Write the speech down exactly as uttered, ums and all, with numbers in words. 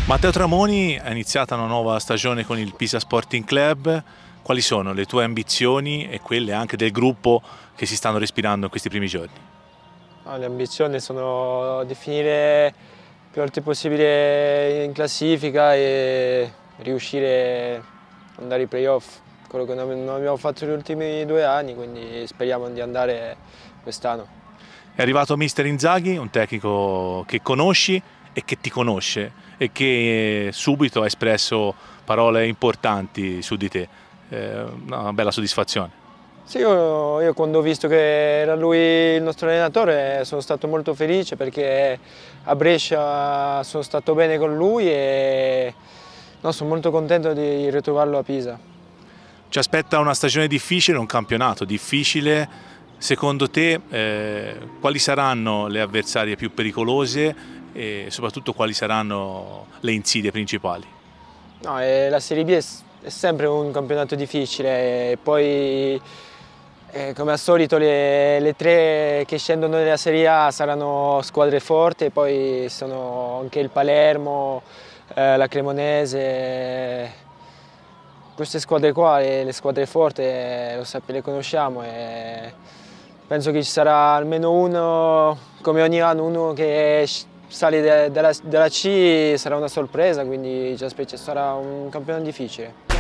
Matteo Tramoni, è iniziata una nuova stagione con il Pisa Sporting Club. Quali sono le tue ambizioni e quelle anche del gruppo che si stanno respirando in questi primi giorni? No, le ambizioni sono di finire il più alto possibile in classifica e riuscire ad andare ai playoff, quello che non abbiamo fatto negli ultimi due anni, quindi speriamo di andare quest'anno. È arrivato mister Inzaghi, un tecnico che conosci e che ti conosce e che subito ha espresso parole importanti su di te. Eh, una bella soddisfazione. Sì, io, io quando ho visto che era lui il nostro allenatore sono stato molto felice perché a Brescia sono stato bene con lui e no, sono molto contento di ritrovarlo a Pisa. Ci aspetta una stagione difficile, un campionato difficile. Secondo te eh, quali saranno le avversarie più pericolose e soprattutto quali saranno le insidie principali? No, eh, la Serie B è, è sempre un campionato difficile e poi eh, come al solito le, le tre che scendono nella Serie A saranno squadre forti e poi sono anche il Palermo, eh, la Cremonese. Queste squadre qua, le, le squadre forti, eh, lo sappiamo, le conosciamo e penso che ci sarà almeno uno, come ogni anno, uno che sale de, della, della C sarà una sorpresa, quindi ci aspetto, sarà un campionato difficile.